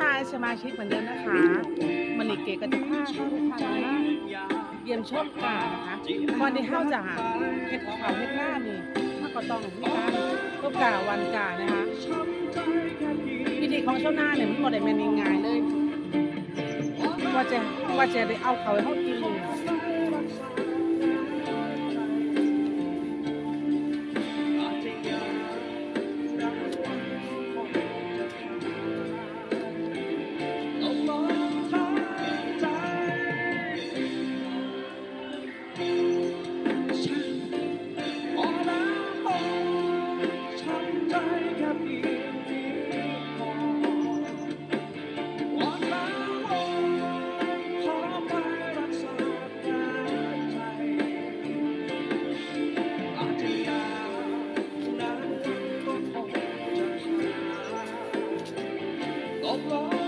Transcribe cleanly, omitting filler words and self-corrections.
ทายสมาชิกเหมือนเดิมนะคะมันนี่เก๋ก็จะพาเข้าทุกท่านนะเยี่ยมชมกานะคะก่อนที่เข้าจะเฮ็ดข่าวเฮ็ดหน้านี่ถ้าก็ต้องมีการรบกาวันกานะคะพิธีของชาวนาเนี่ยมันบ่ได้แม่นง่ายๆเลยว่าจะได้เอาเขาให้เขากินอยู่ Oh,